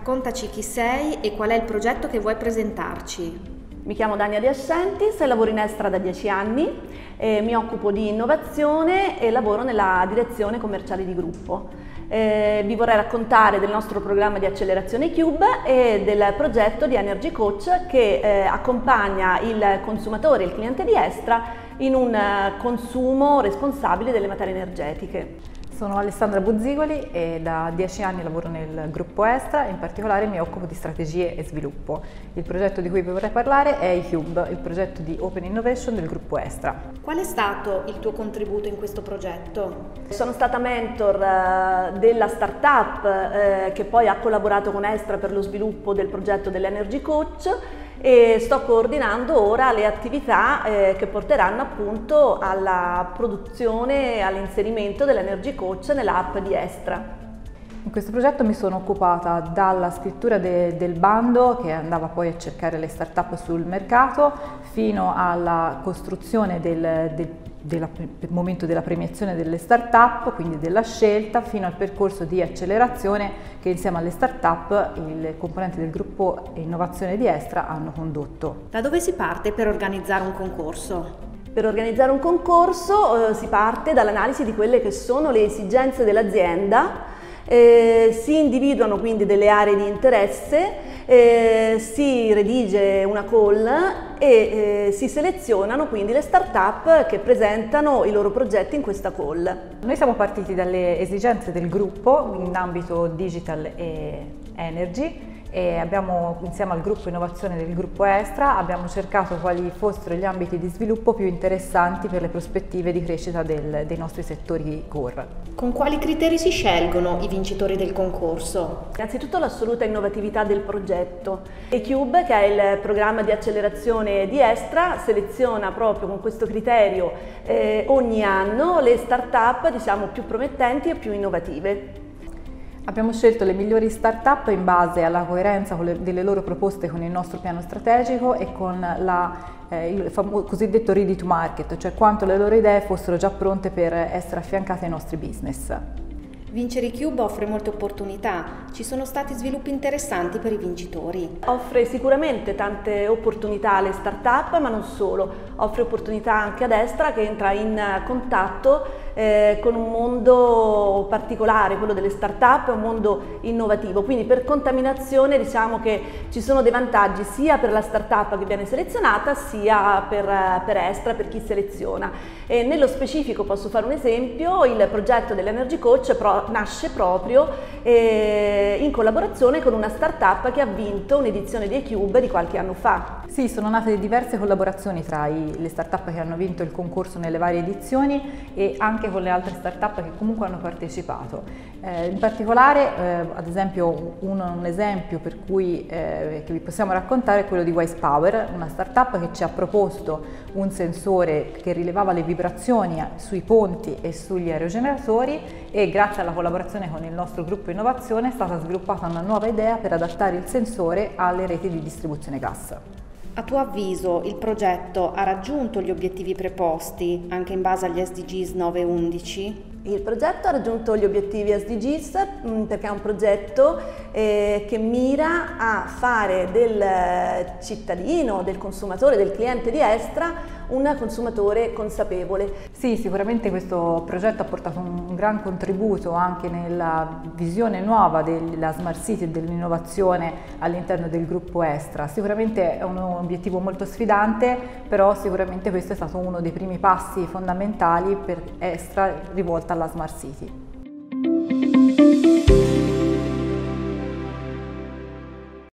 Raccontaci chi sei e qual è il progetto che vuoi presentarci. Mi chiamo Dania De Ascentis, lavoro in Estra da 10 anni, mi occupo di innovazione e lavoro nella direzione commerciale di gruppo. Vi vorrei raccontare del nostro programma di accelerazione Cube e del progetto di Energy Coach che accompagna il consumatore, il cliente di Estra, in un consumo responsabile delle materie energetiche. Sono Alessandra Buzzigoli e da 10 anni lavoro nel gruppo Estra, in particolare mi occupo di strategie e sviluppo. Il progetto di cui vi vorrei parlare è iCube, il progetto di Open Innovation del gruppo Estra. Qual è stato il tuo contributo in questo progetto? Sono stata mentor della startup che poi ha collaborato con Estra per lo sviluppo del progetto dell'Energy Coach e sto coordinando ora le attività che porteranno appunto alla produzione e all'inserimento dell'Energy Coach nell'app di Estra. In questo progetto mi sono occupata dalla scrittura del bando che andava poi a cercare le start-up sul mercato fino alla costruzione del momento della premiazione delle start-up, quindi della scelta, fino al percorso di accelerazione che insieme alle start-up i componenti del gruppo innovazione di Estra hanno condotto. Da dove si parte per organizzare un concorso? Per organizzare un concorso si parte dall'analisi di quelle che sono le esigenze dell'azienda. Si individuano quindi delle aree di interesse, si redige una call e si selezionano quindi le start-up che presentano i loro progetti in questa call. Noi siamo partiti dalle esigenze del gruppo in ambito digital e energy e abbiamo, insieme al gruppo innovazione del gruppo Estra, abbiamo cercato quali fossero gli ambiti di sviluppo più interessanti per le prospettive di crescita dei nostri settori core. Con quali criteri si scelgono i vincitori del concorso? Innanzitutto l'assoluta innovatività del progetto. iCube, che è il programma di accelerazione di Estra, seleziona proprio con questo criterio ogni anno le start-up diciamo più promettenti e più innovative. Abbiamo scelto le migliori start-up in base alla coerenza delle loro proposte con il nostro piano strategico e con il cosiddetto ready to market, cioè quanto le loro idee fossero già pronte per essere affiancate ai nostri business. Vincere iCube offre molte opportunità, ci sono stati sviluppi interessanti per i vincitori. Offre sicuramente tante opportunità alle start-up, ma non solo, offre opportunità anche ad Estra che entra in contatto con un mondo particolare, quello delle start-up, è un mondo innovativo, quindi per contaminazione diciamo che ci sono dei vantaggi sia per la start-up che viene selezionata sia per Estra, per chi seleziona. E nello specifico posso fare un esempio, il progetto dell'Energy Coach nasce proprio in collaborazione con una start-up che ha vinto un'edizione di iCube di qualche anno fa. Sì, sono nate diverse collaborazioni tra le start-up che hanno vinto il concorso nelle varie edizioni e anche con le altre start-up che comunque hanno partecipato. In particolare, ad esempio, un esempio per cui che vi possiamo raccontare è quello di Wise Power, una start-up che ci ha proposto un sensore che rilevava le vibrazioni sui ponti e sugli aerogeneratori e grazie alla collaborazione con il nostro gruppo innovazione è stata sviluppata una nuova idea per adattare il sensore alle reti di distribuzione gas. A tuo avviso il progetto ha raggiunto gli obiettivi preposti anche in base agli SDGs 9 e 11? Il progetto ha raggiunto gli obiettivi SDGs perché è un progetto che mira a fare del cittadino, del consumatore, del cliente di Estra un consumatore consapevole. Sì, sicuramente questo progetto ha portato un gran contributo anche nella visione nuova della Smart City e dell'innovazione all'interno del gruppo Estra. Sicuramente è un obiettivo molto sfidante, però sicuramente questo è stato uno dei primi passi fondamentali per Estra rivolta alla Smart City.